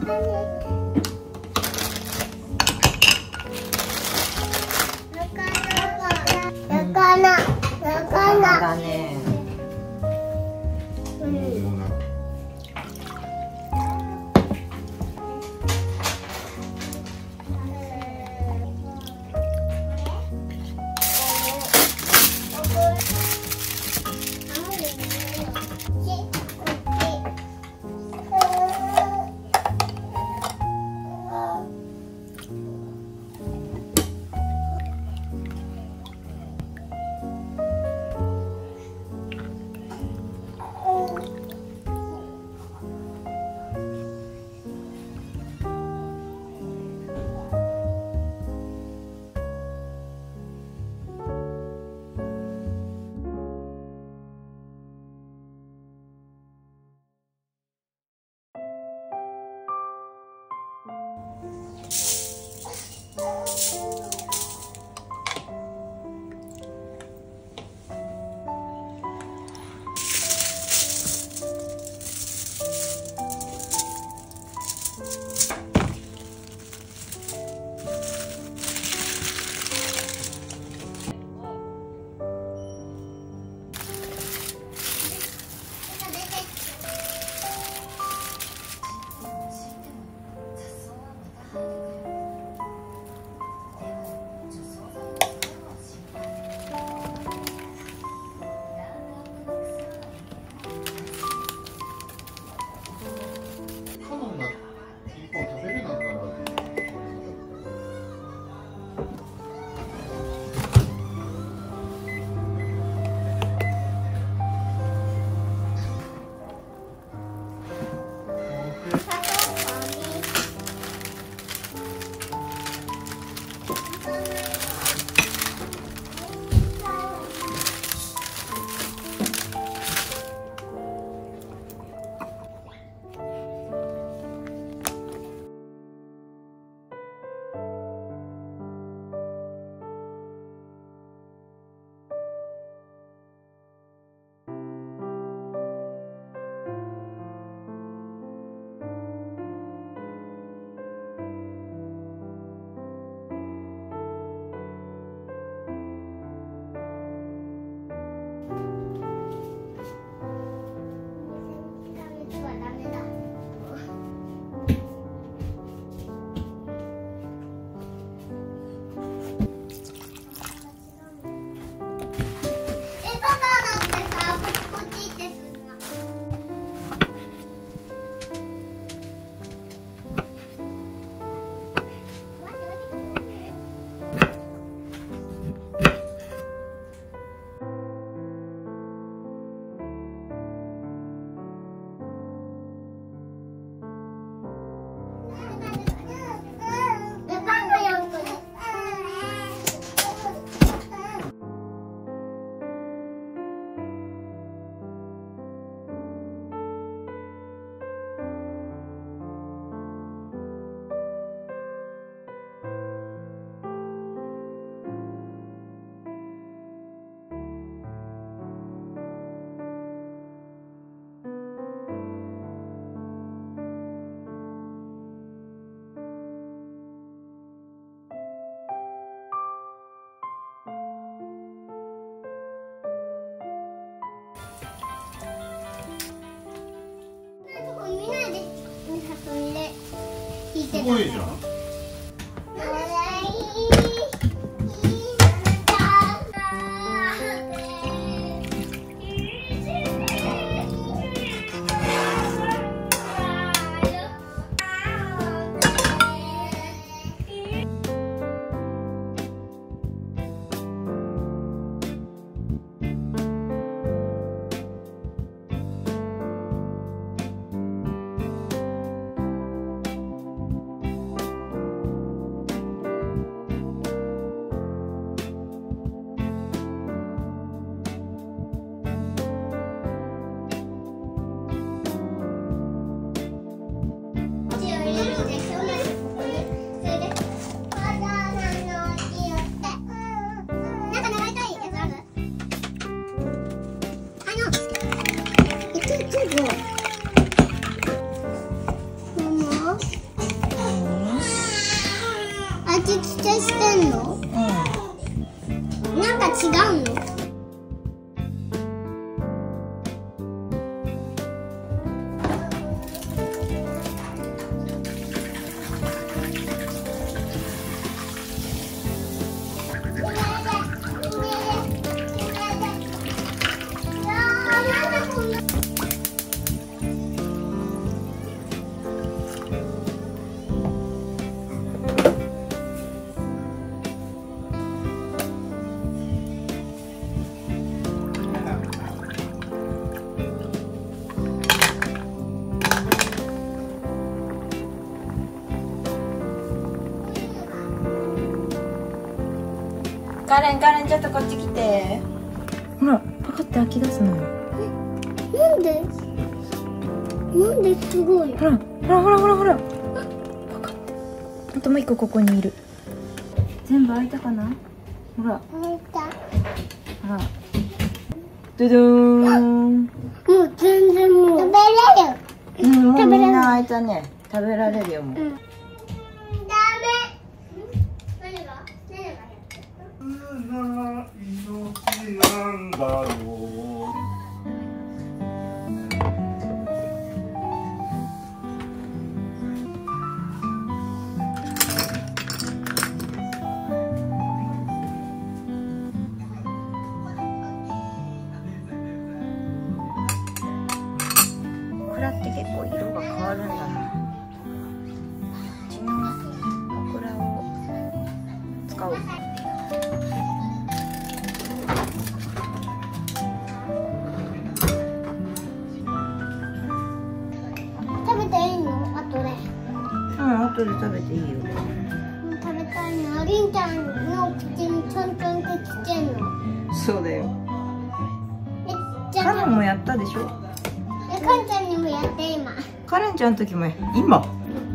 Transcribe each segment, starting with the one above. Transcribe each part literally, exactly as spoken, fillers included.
だね。うん。 すごいじゃん。 ママカレンカレンちょっとこっち来て。ほらパカって開き出すのよ。 なんでなんですごい。 ほらほらほらほらほらパカって。あともう一個ここにいる。全部開いたかな。ほら開いた。 ほらドゥドゥーン。 もう全然もう食べれる。 うん、もうみんな開いたね。食べられるよもう。 うん、ダメ。何が何が命なんだろう。 オクラって結構色が変わるんだな。うちのオクラを使おう。 食べていいの？後で。 うん、後で食べていいよ。 食べたいの。りんちゃんの口にちょんちょんってつけんの。 そうだよ。 え、じゃカレンもやったでしょ。 え、かんちゃんにもやって今。 カレンちゃんの時も今。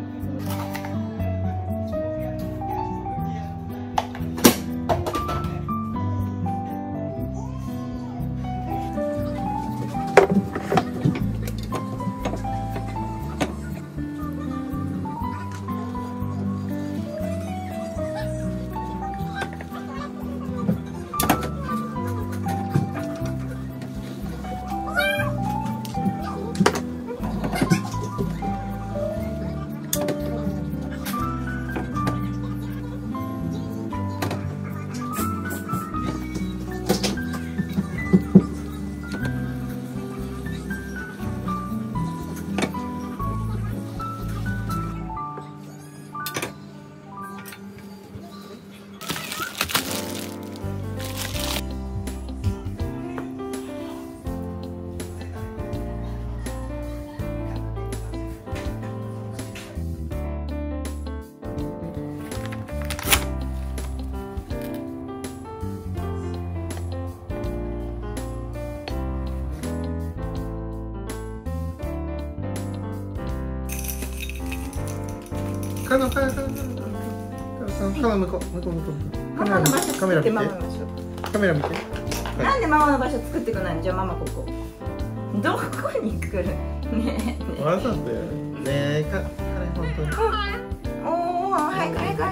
カナカナカナカナカナ向こう向こう向こう。 ママの場所カメラ見て。 作ってママの場所。 カメラ見て。 なんでママの場所作ってくないの？じゃあママここ。どこに来る？ねえ。 わざとや。ねえ、か、カレン本当に。 おお、はいはいはいはい。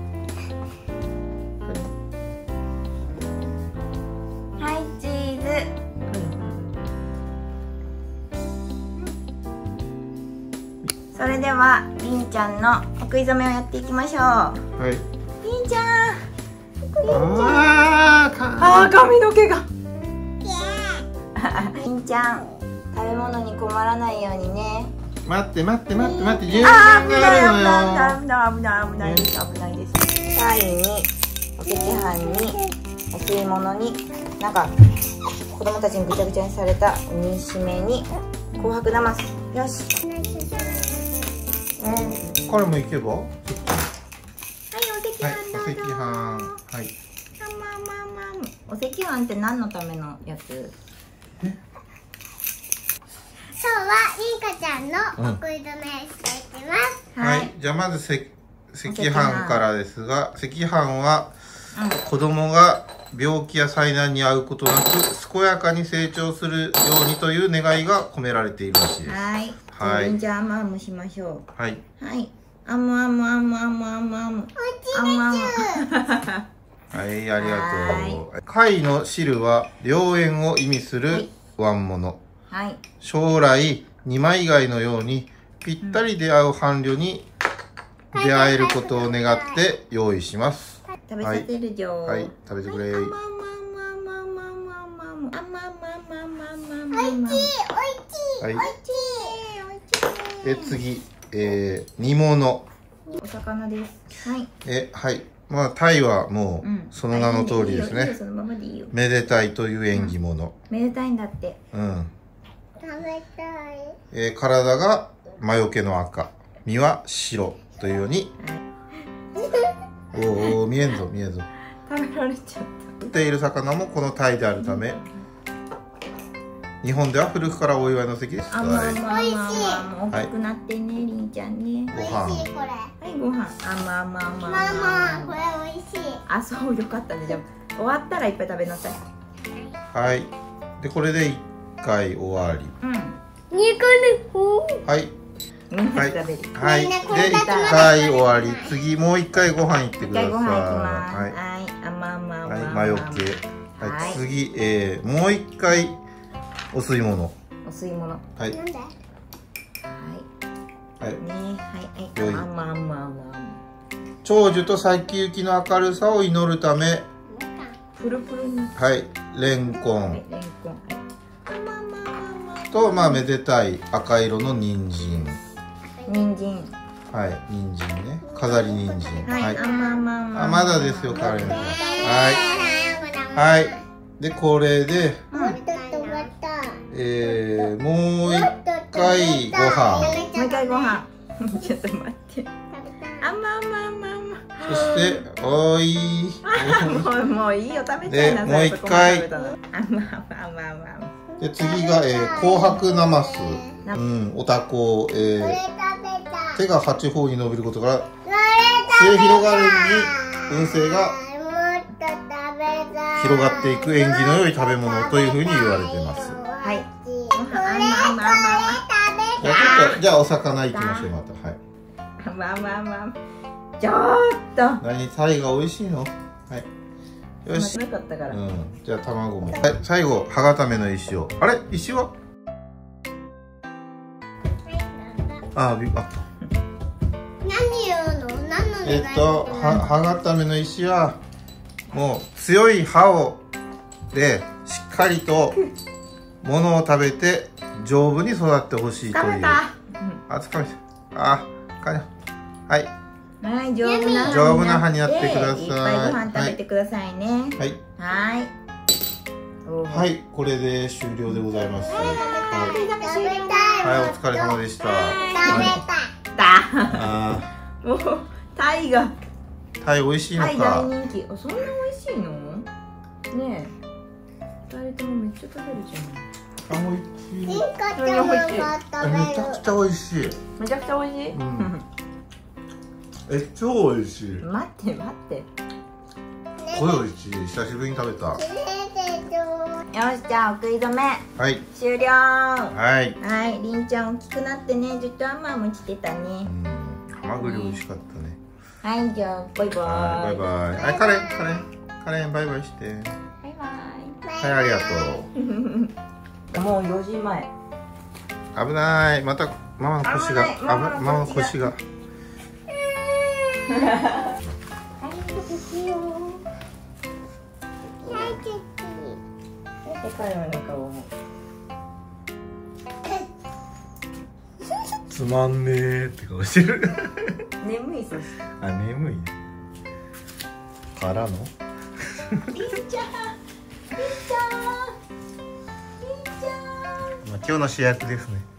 はいチーズ。それではりんちゃんのお食い初めをやっていきましょう。 はい。 りんちゃん。 あー、 あー、髪の毛が。りんちゃん、食べ物に困らないようにね。 待って待って待って待って、順あー、危番ないがあるのよ。 危ない危ない危ないです危ないです。パイにお赤飯にお吸い物になんか子供たちにぐちゃぐちゃにされたお煮しめに紅白なます。よし。うん。 これもいけば。はい、 はい、お赤飯どうぞ。 お赤飯。はい。 あまあまあまあ。お赤飯って何のためのやつ？ 今日はりんかちゃんのお食い初めしていきます。 はい、じゃあまずせ赤飯からですが、赤飯は子供が病気や災難に遭うことなく健やかに成長するようにという願いが込められているらしいです。 はい。 はい。 じゃあ、あむあむしましょう。 はい。 はい。あむあむあむあむあむあむ。あむあむ。 はい、ありがとう。貝の汁は良縁を意味する椀物。 はい。 将来、二枚貝のようにぴったり出会う伴侶に出会えることを願って用意します。 食べさせるよ。 はい、食べてくれ。 あまあまあまあまあまあまあまあまあまあまあまあまあ。 おいしい、おいしい、 はい、 おいしい。 で、次、えー、煮物。 お魚です。はい。 え、はい。まあ、タイはもう、その名の通りですね。めでたいという縁起物。 めでたいんだって。 うん。 食べたい。 えー、体が魔除けの赤、身は白というように。おお、見えんぞ、見えんぞ。 食べられちゃった。 っている魚もこのタイであるため、日本では古くからお祝いの席で使あ、 われる。 まあまあまあまあ、大きくなってね、りんちゃんね。 ご美飯味しいこれ。 はい、ご飯。あ、まあまあまあマまあ。 マこれ美味しい。 あ、そうよかったね。じゃあ終わったらいっぱい食べなさい。 はいでこれでいっかい終わり。 うん。 にこでほう。 はいみんなはいで食べる。 はいでみんなこれいっかい終わり。次もういっかいご飯行ってください。 一回ご飯行きます。 はいはい、あ、まあまあまあ。 はい、魔除け。は、 はいい次、えー、もう一回お吸い物。 お吸い物。ははい、 なんで？ い。 はい。 ね、はい、 よいはい。まあまあまあまあ。 長寿と先行きの明るさを祈るため、 プルプルに。 はい、レンコはい、 ンレンコン。はい。あ、まあまあまあまあ。 と、まあ、めでたい赤色の人参。 人参。 はい、人参ね、飾り人参。 はい、 はい。 あ、まあまあまあ。 あ、まだですよ、カレンさん。はい。 ははい。で、これで、 うん。もうちょっと終わった。 えー、もう一回ご飯。 一回ご飯。ちょっと待って。 食べたい。 あ、まあまあまあまそして、おい。 あ。もう、もういいよ、食べちゃいなさい。 でもう一回そこまで食べたのあ、まあまあまあまあ。 で、次が、えー、紅白なます。うん、おたこ、えこれー、 食べた。 手が八方に伸びることから、 こ末広がるに運勢がもっと食べたい。 広がっていく縁起の良い食べ物というふうに言われてます。 はい。 これあ、まあまあまあじゃあちょっと、じゃあお魚行きましょう、また。はい。 まあ。まあまあまあ。ちょっと。 何、タイが美味しいの？はい。よし。 なかったから。 うん。じゃあ卵も。はい、最後、歯固めの石を。あれ石は？あ、びあった。 何言うの？何のえっと、は歯固めの石は、もう強い歯を、で、しっかりと、ものを食べて、丈夫に育ってほしいという。 食べた。 あ、つかめた。あ、かね。はい。 はい、丈夫な歯丈夫な歯になってくださいいっぱいご飯食べてくださいね。 はい。 はい。おーは。い。これで終了でございます。はい。 食べたい。 はい、お疲れ様でした。 食べはいたい。 あもうタイがー、タイ美味しいのタイ大か。 人気。あ、そんな美味しいの？ねえ。二人ともめっちゃ食べるじゃん。 あ、美味しい。 リンコちゃんも食あめちゃくべる。 ちゃ美味しい。 めちゃくちゃ美味しい。 うんえ、超美味しい。 待って待って。 これ美味しい。久しぶりに食べた。 よし、じゃあお食い止めはい。 終了。ははい。 い、りんちゃん大きくなってね、ずっとあんまもしてたねう。ん。ハマグリ美味しかったね。 はい、じゃあバイバはい、 イ。 バイバイ。はい、カレン、カレン、カレン、バイバイして。 バイバはい、ありがとイ。もうよじまえ。 う。危ない。また、ママの腰が、 危ないあぶ、ママママのの腰が腰が。 でかいの顔も。 つまんねーって顔してる。 眠いそし。 あ、眠い。からの。 りんちゃん、りんちゃん、りんちゃん。 まあ、今日の主役ですね。